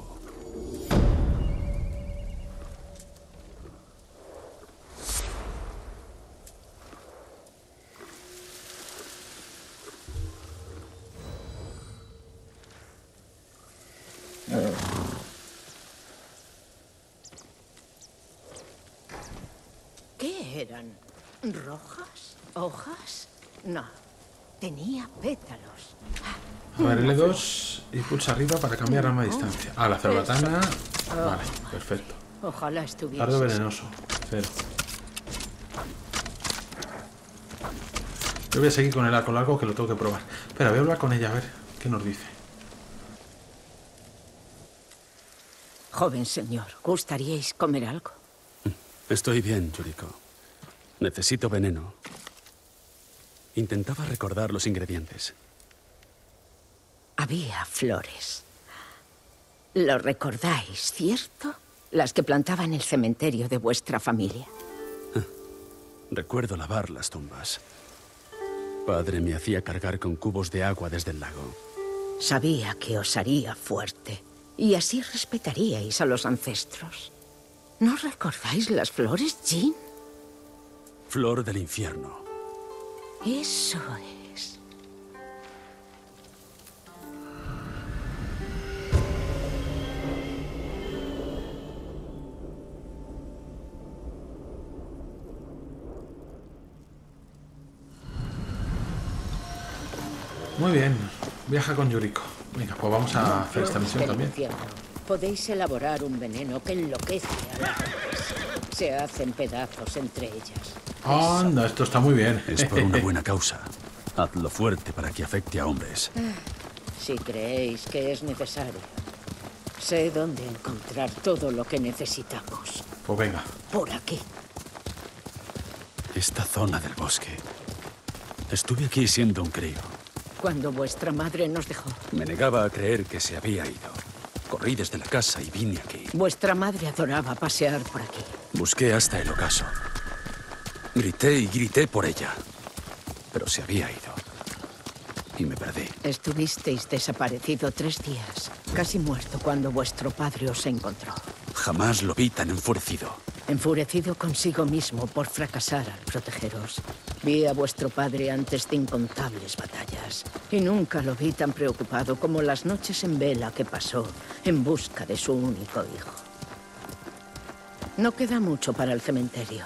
¿Qué eran? ¿Rojas? ¿Hojas? No. Tenía pétalos. A ver, L2 y pulsa arriba para cambiar arma a distancia. Ah, la cerbatana. Vale, perfecto. Ojalá estuviese. Dardo venenoso. 0. Yo voy a seguir con el arco largo que lo tengo que probar. Espera, voy a hablar con ella a ver qué nos dice. Joven señor, ¿gustaríais comer algo? Estoy bien, Yuriko. Necesito veneno. Intentaba recordar los ingredientes. Había flores. Lo recordáis, ¿cierto? Las que plantaba en el cementerio de vuestra familia. Recuerdo lavar las tumbas. Padre me hacía cargar con cubos de agua desde el lago. Sabía que os haría fuerte. Y así respetaríais a los ancestros. ¿No recordáis las flores, Jin? Flor del infierno. Eso es. Muy bien, viaja con Yuriko. Venga, pues vamos a hacer esta misión también. Podéis elaborar un veneno que enloquece a las aves. Se hacen pedazos entre ellas. Anda, esto está muy bien. Es por una buena causa. Hazlo fuerte para que afecte a hombres. Si creéis que es necesario, sé dónde encontrar todo lo que necesitamos. Pues venga. Por aquí. Esta zona del bosque. Estuve aquí siendo un crío. Cuando vuestra madre nos dejó. Me negaba a creer que se había ido. Corrí desde la casa y vine aquí. Vuestra madre adoraba pasear por aquí. Busqué hasta el ocaso. Grité y grité por ella. Pero se había ido. Y me perdí. Estuvisteis desaparecido 3 días. Casi muerto cuando vuestro padre os encontró. Jamás lo vi tan enfurecido. Enfurecido consigo mismo por fracasar al protegeros. Vi a vuestro padre antes de incontables batallas. Y nunca lo vi tan preocupado como las noches en vela que pasó en busca de su único hijo. No queda mucho para el cementerio.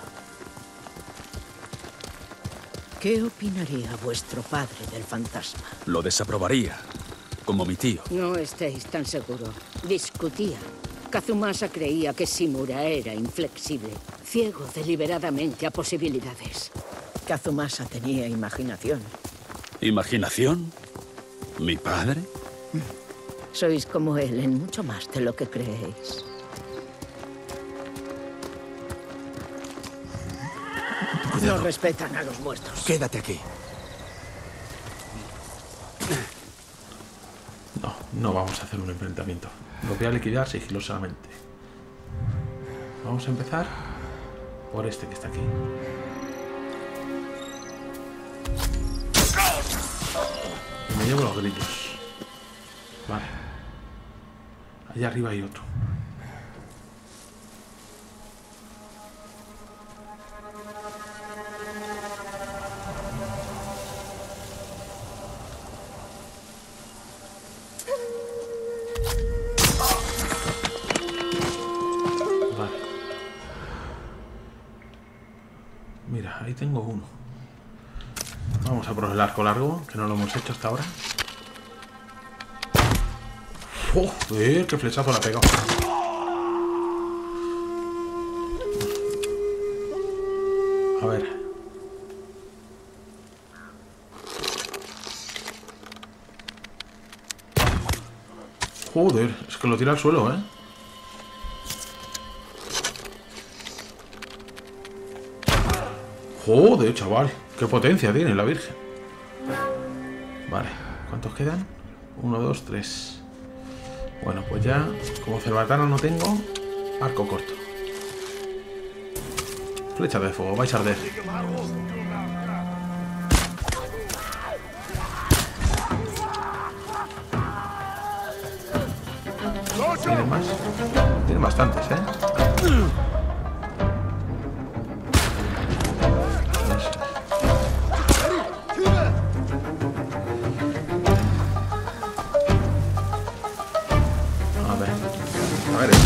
¿Qué opinaría vuestro padre del fantasma? Lo desaprobaría, como mi tío. No estéis tan seguro. Discutían. Kazumasa creía que Shimura era inflexible, ciego deliberadamente a posibilidades. Kazumasa tenía imaginación. ¿Imaginación? ¿Mi padre? Sois como él en mucho más de lo que creéis. Cuidado. No respetan a los muertos. Quédate aquí. No vamos a hacer un enfrentamiento. Lo voy a liquidar sigilosamente. Vamos a empezar por este que está aquí. Y me llevo los grillos. Vale. Allá arriba hay otro. Mira, ahí tengo uno. Vamos a por el arco largo, que no lo hemos hecho hasta ahora. ¡Joder! ¡Qué flechazo la ha pegado! A ver. Joder, es que lo tira al suelo, ¿eh? Joder, chaval. Qué potencia tiene la Virgen. Vale, ¿cuántos quedan? 1, 2, 3. Bueno, pues ya, como cerbatana no tengo, arco corto. Flecha de fuego, vais a arder. ¿Tienen más? Tienen bastantes, ¿eh? A ver.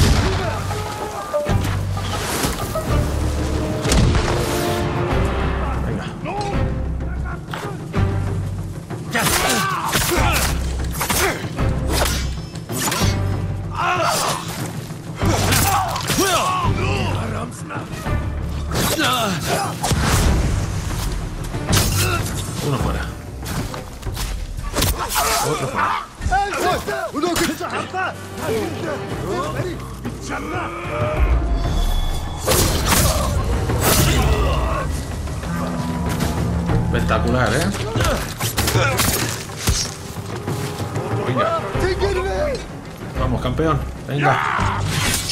Venga. Uno fuera. Otro fuera. Espectacular, ¿eh? Venga. Vamos, campeón. Venga.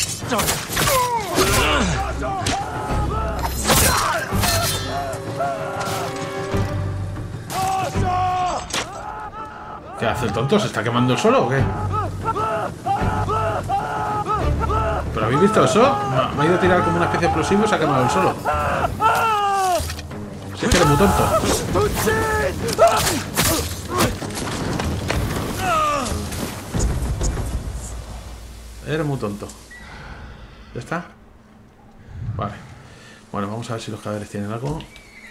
¿Qué hace el tonto? ¿Se está quemando el solo o qué? ¿Pero habéis visto eso? Me ha ido a tirar como una especie de explosivo y se ha quemado el solo. Si es que eres muy tonto. Eres muy tonto. ¿Ya está? Vale. Bueno, vamos a ver si los cadáveres tienen algo.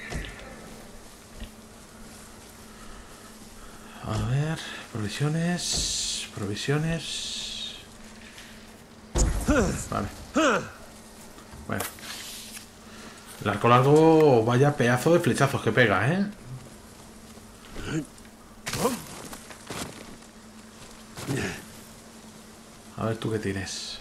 A ver, provisiones. Provisiones. Vale. Bueno. El arco largo, vaya pedazo de flechazos que pega, ¿eh? A ver tú qué tienes.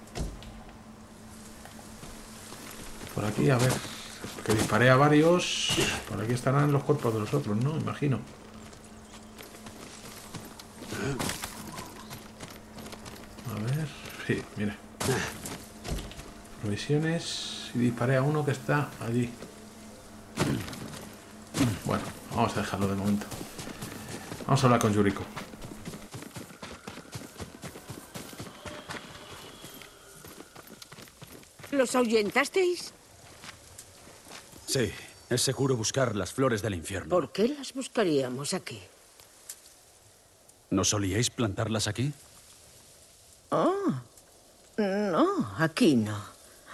Por aquí, a ver. Que disparé a varios. Por aquí estarán los cuerpos de los otros, ¿no? Imagino. A ver. Sí, mira. Provisiones. Y disparé a uno que está allí. Bueno, vamos a dejarlo de momento. Vamos a hablar con Yuriko. ¿Los ahuyentasteis? Sí, es seguro buscar las flores del infierno. ¿Por qué las buscaríamos aquí? ¿No solíais plantarlas aquí? Oh, no, aquí no.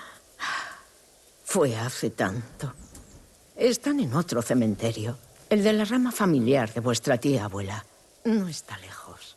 Fue hace tanto. Están en otro cementerio. El de la rama familiar de vuestra tía abuela. No está lejos.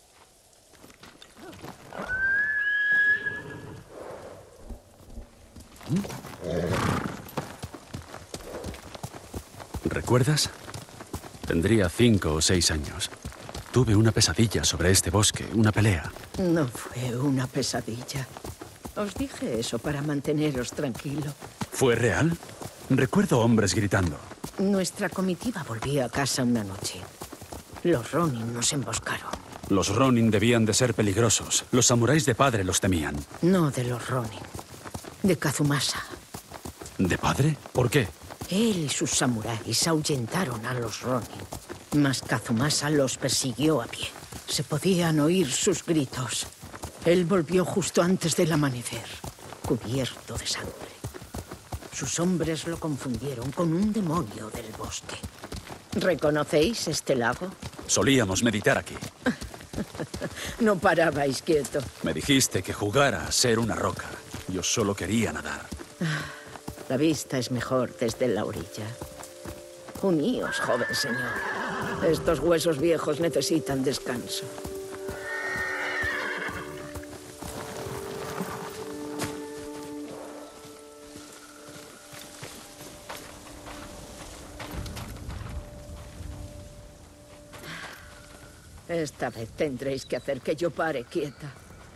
¿Recuerdas? Tendría 5 o 6 años. Tuve una pesadilla sobre este bosque, una pelea. No fue una pesadilla. Os dije eso para manteneros tranquilo. ¿Fue real? Recuerdo hombres gritando. Nuestra comitiva volvía a casa una noche. Los Ronin nos emboscaron. Los Ronin debían de ser peligrosos. Los samuráis de padre los temían. No de los Ronin. De Kazumasa. ¿De padre? ¿Por qué? Él y sus samuráis ahuyentaron a los Ronin. Mas Kazumasa los persiguió a pie. Se podían oír sus gritos. Él volvió justo antes del amanecer, cubierto de sangre. Sus hombres lo confundieron con un demonio del bosque. ¿Reconocéis este lago? Solíamos meditar aquí. No parabais quieto. Me dijiste que jugara a ser una roca. Yo solo quería nadar. La vista es mejor desde la orilla. Uníos, joven señor. Estos huesos viejos necesitan descanso. Esta vez tendréis que hacer que yo pare quieta.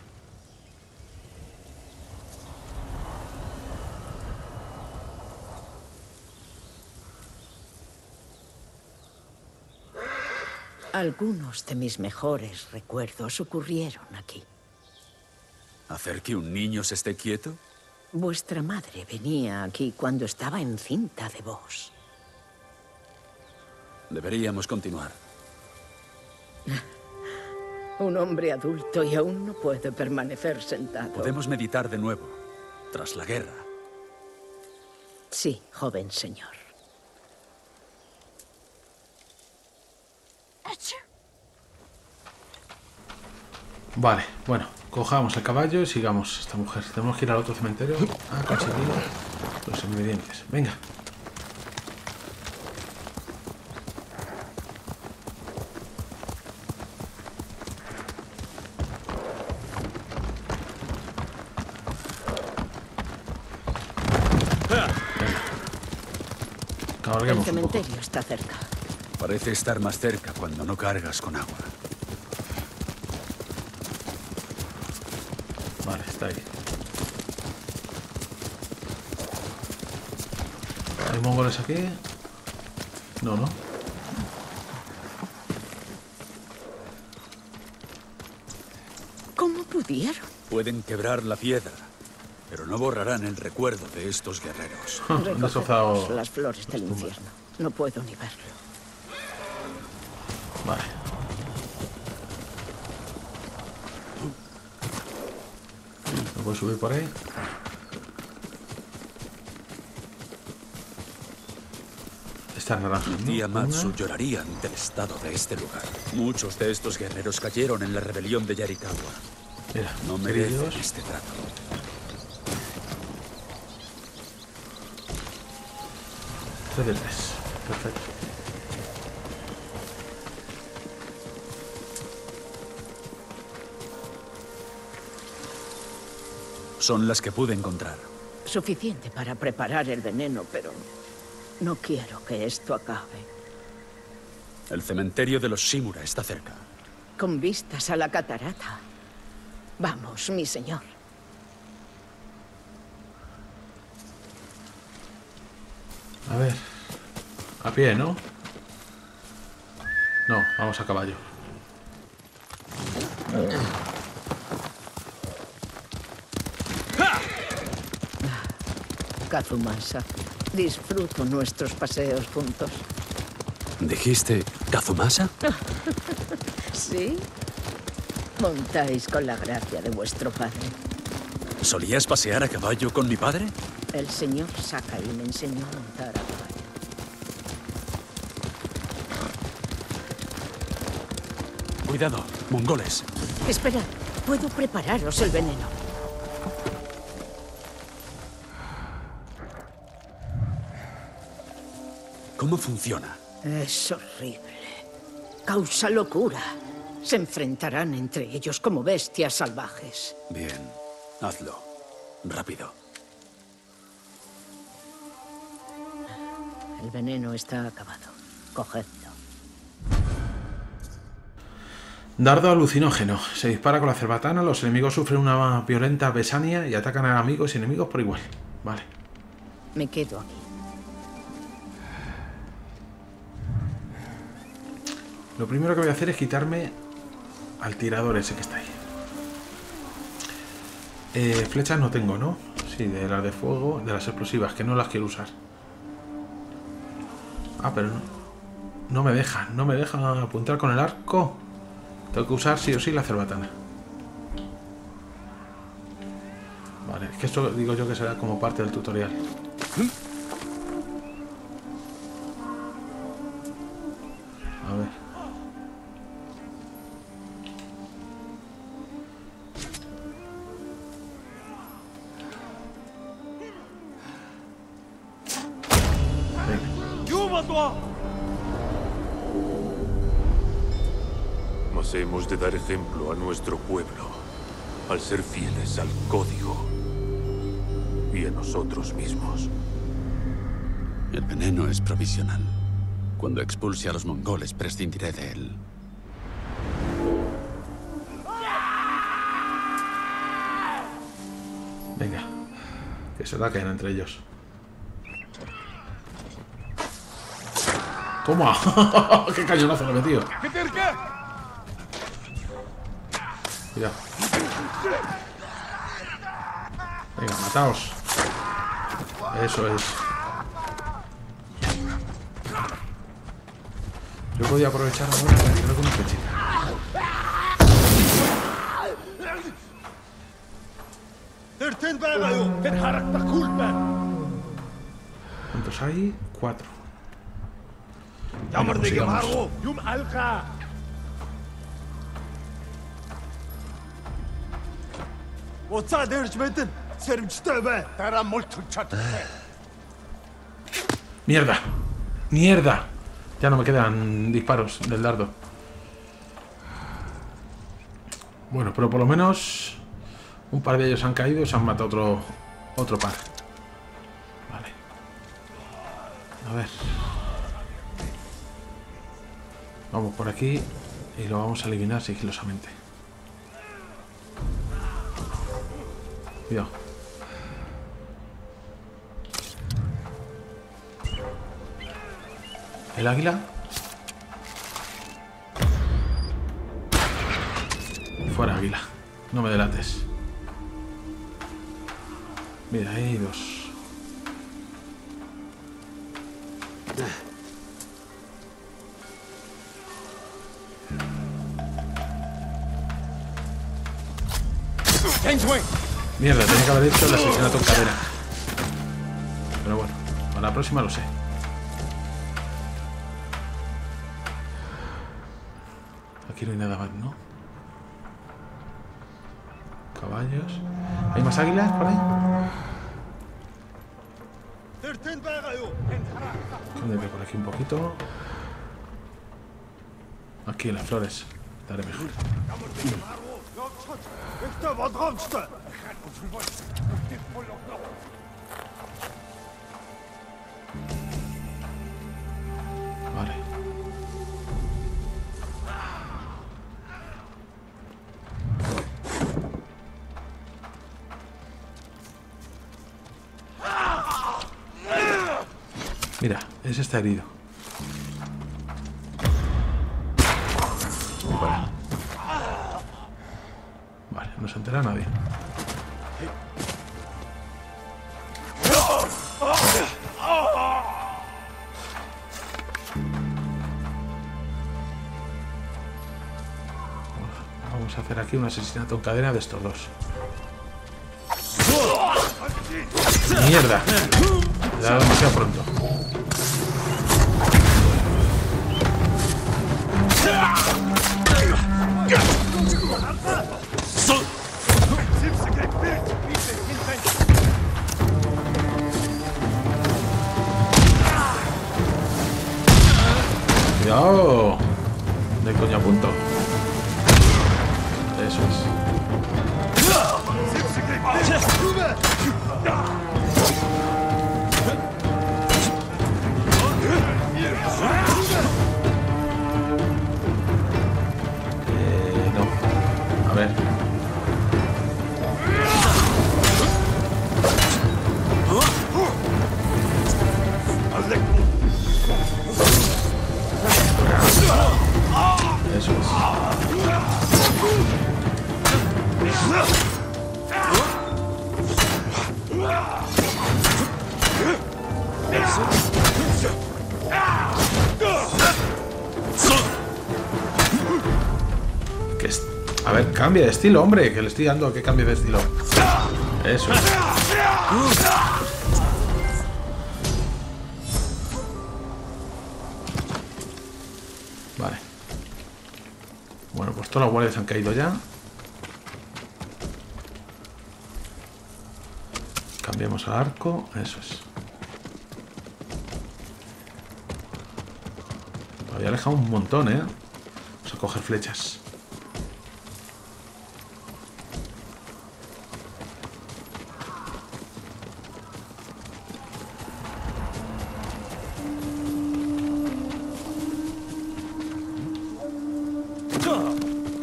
Algunos de mis mejores recuerdos ocurrieron aquí. ¿Hacer que un niño se esté quieto? Vuestra madre venía aquí cuando estaba encinta de vos. Deberíamos continuar. Un hombre adulto y aún no puede permanecer sentado. Podemos meditar de nuevo, tras la guerra. Sí, joven señor. Vale, bueno, cojamos el caballo y sigamos esta mujer. Tenemos que ir al otro cementerio a conseguir los ingredientes. Venga. El cementerio está cerca. Parece estar más cerca cuando no cargas con agua. Vale, está ahí. ¿Hay mongoles aquí? No, ¿no? ¿Cómo pudieron? Pueden quebrar la piedra, pero no borrarán el recuerdo de estos guerreros. Recogemos las flores del infierno. No puedo ni verlo. Vale. ¿Me puedo subir por ahí? Esta naranja, ¿no? Tía Matsu lloraría ante el estado de este lugar. Muchos de estos guerreros cayeron en la rebelión de Yarikawa. Mira, no merecen este trato. Tres de tres. Perfecto. Son las que pude encontrar. Suficiente para preparar el veneno, pero no quiero que esto acabe. El cementerio de los Shimura está cerca. Con vistas a la catarata. Vamos, mi señor. A ver. A pie, ¿no? No, vamos a caballo. Kazumasa, disfruto nuestros paseos juntos. ¿Dijiste Kazumasa? ¿Sí? Montáis con la gracia de vuestro padre. ¿Solías pasear a caballo con mi padre? El señor Sakai me enseñó a montar a caballo. Cuidado, mongoles. Esperad, puedo prepararos el veneno. ¿Cómo funciona? Es horrible. Causa locura. Se enfrentarán entre ellos como bestias salvajes. Bien, hazlo. Rápido. El veneno está acabado. Cogedlo. Dardo alucinógeno. Se dispara con la cerbatana, los enemigos sufren una violenta besania y atacan a amigos y enemigos por igual. Vale. Me quedo aquí. Lo primero que voy a hacer es quitarme al tirador ese que está ahí. Flechas no tengo, ¿no? Sí, de las de fuego, de las explosivas, que no las quiero usar. Ah, pero no me deja apuntar con el arco. Tengo que usar sí o sí la cerbatana. Vale, es que esto digo yo que será como parte del tutorial. A ver. Mas hemos de dar ejemplo a nuestro pueblo, al ser fieles al código y a nosotros mismos. El veneno es provisional. Cuando expulse a los mongoles, prescindiré de él. Que se ataquen entre ellos. ¡Toma! ¡Qué cañonazo le he metido! Mira. Venga, mataos. Eso es. Yo podía aprovechar ahora para hacerlo con un pechito. ¿Cuántos hay? 4. Venga, pues sigamos. ¡Mierda! ¡Mierda! Ya no me quedan disparos del dardo. Bueno, pero por lo menos un par de ellos han caído y se han matado otro par. Vale. A ver. Vamos por aquí y lo vamos a eliminar sigilosamente. Cuidado. ¿El águila? Fuera, águila. No me delates. Mira, hay 2. Mierda, tenía que haber hecho el asesinato en cadena. Pero bueno, para la próxima lo sé. Aquí no hay nada más, ¿no? Caballos. ¿Hay más águilas por ahí? Escóndete por aquí un poquito. Aquí en las flores. Estaré mejor. Vale. Mira, ese está herido. Fuera. Vale, no se entera nadie. Vamos a hacer aquí un asesinato en cadena de estos 2. ¡Mierda! Le he dado demasiado pronto. Cuidado. De coña a punto. Eso es. No. A ver. Eso es. A ver, cambia de estilo, hombre, que le estoy dando que cambie de estilo. Eso es. Vale. Bueno, pues todos los guardias han caído ya. Cambiamos al arco. Eso es. Había alejado un montón, ¿eh? Vamos a coger flechas.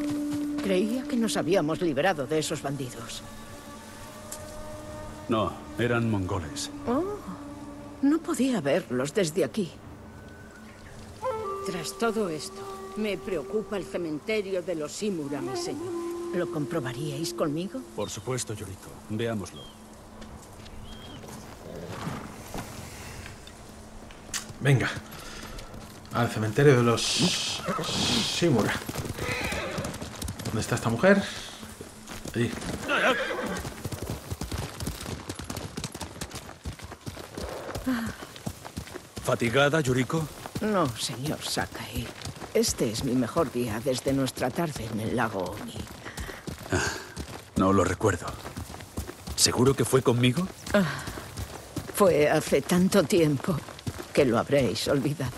Creía que nos habíamos librado de esos bandidos. No. Eran mongoles. Oh, no podía verlos desde aquí. Tras todo esto, me preocupa el cementerio de los Simura, mi señor. ¿Lo comprobaríais conmigo? Por supuesto, Yuriko. Veámoslo. Venga. Al cementerio de los Simura. ¿Dónde está esta mujer? Allí. ¿Fatigada, Yuriko? No, señor Sakai. Este es mi mejor día desde nuestra tarde en el lago Omi. No lo recuerdo. ¿Seguro que fue conmigo? Fue hace tanto tiempo que lo habréis olvidado.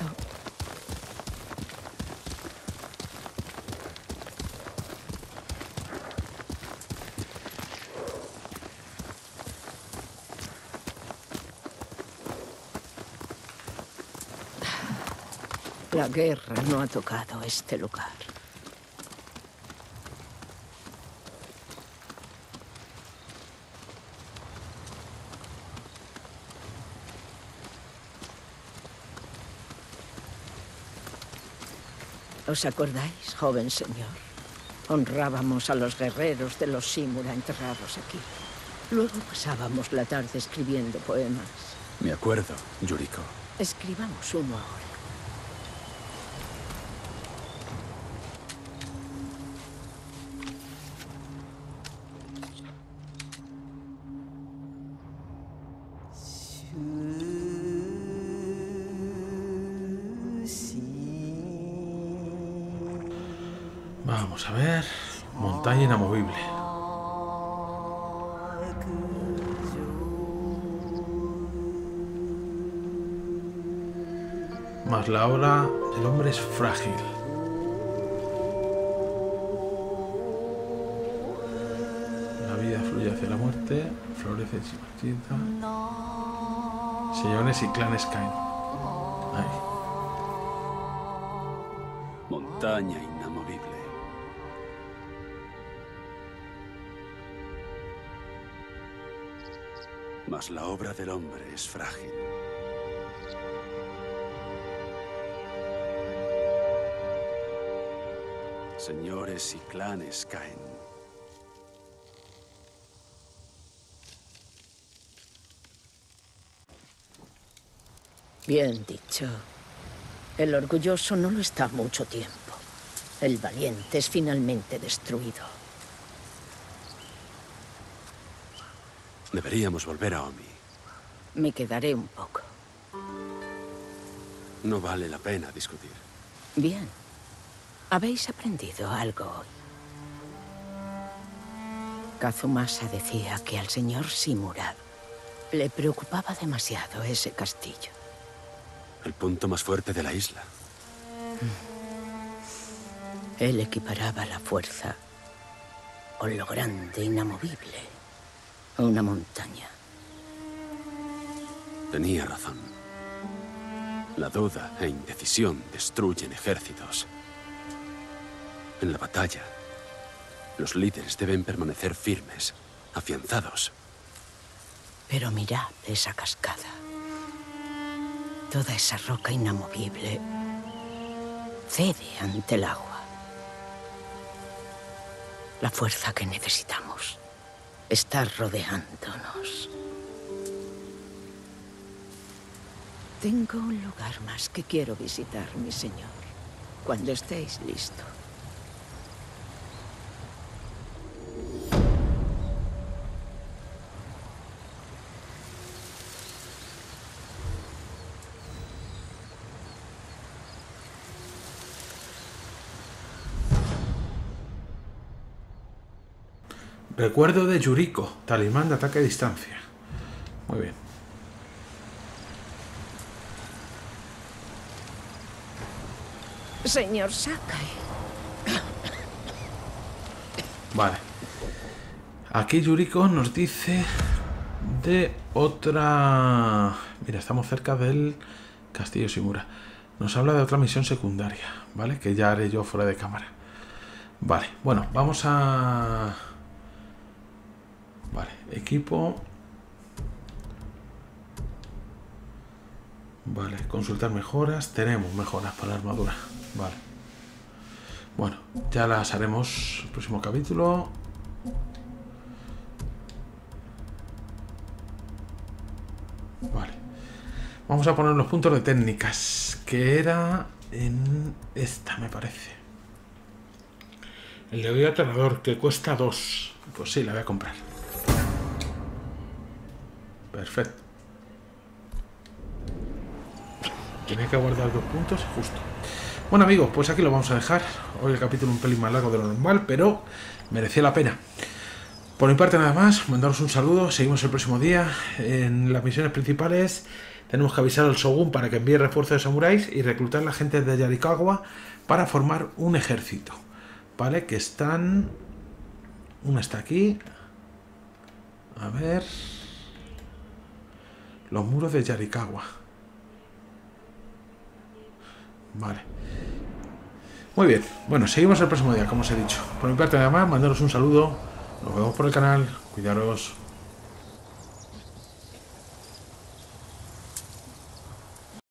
La guerra no ha tocado este lugar. ¿Os acordáis, joven señor? Honrábamos a los guerreros de los Simura enterrados aquí. Luego pasábamos la tarde escribiendo poemas. Me acuerdo, Yuriko. Escribamos uno ahora. Vamos a ver. Montaña inamovible. Más la hora, el hombre es frágil. La vida fluye hacia la muerte, florece y se marchita. Señores y clanes caen. Ahí. Montaña inamovible. Mas la obra del hombre es frágil. Señores y clanes caen. Bien dicho. El orgulloso no lo está mucho tiempo. El valiente es finalmente destruido. Deberíamos volver a Omi. Me quedaré un poco. No vale la pena discutir. Bien. Habéis aprendido algo hoy. Kazumasa decía que al señor Shimura le preocupaba demasiado ese castillo. El punto más fuerte de la isla. Él equiparaba la fuerza con lo grande, inamovible, a una montaña. Tenía razón. La duda e indecisión destruyen ejércitos. En la batalla, los líderes deben permanecer firmes, afianzados. Pero mirad esa cascada. Toda esa roca inamovible cede ante el agua. La fuerza que necesitamos está rodeándonos. Tengo un lugar más que quiero visitar, mi señor, cuando estéis listo. Recuerdo de Yuriko, talismán de ataque a distancia. Muy bien. Señor Sakai. Vale. Aquí Yuriko nos dice de otra... Mira, estamos cerca del castillo Shimura. Nos habla de otra misión secundaria, ¿vale? Que ya haré yo fuera de cámara. Vale, bueno, vamos a... Vale, equipo. Vale, consultar mejoras. Tenemos mejoras para la armadura. Vale. Bueno, ya las haremos el próximo capítulo. Vale. Vamos a poner los puntos de técnicas, que era en esta, me parece. El de hoy aterrador, que cuesta 2. Pues sí, la voy a comprar. Perfecto. Tenía que guardar 2 puntos, justo. Bueno amigos, pues aquí lo vamos a dejar. Hoy el capítulo un pelín más largo de lo normal, pero merecía la pena. Por mi parte nada más, mandaros un saludo. Seguimos el próximo día. En las misiones principales tenemos que avisar al Shogun para que envíe refuerzos de samuráis y reclutar a la gente de Yarikawa para formar un ejército. Vale, que están... Una está aquí. A ver... Los muros de Yarikawa. Vale. Muy bien. Bueno, seguimos el próximo día, como os he dicho. Por mi parte nada más, mandaros un saludo. Nos vemos por el canal. Cuidaros.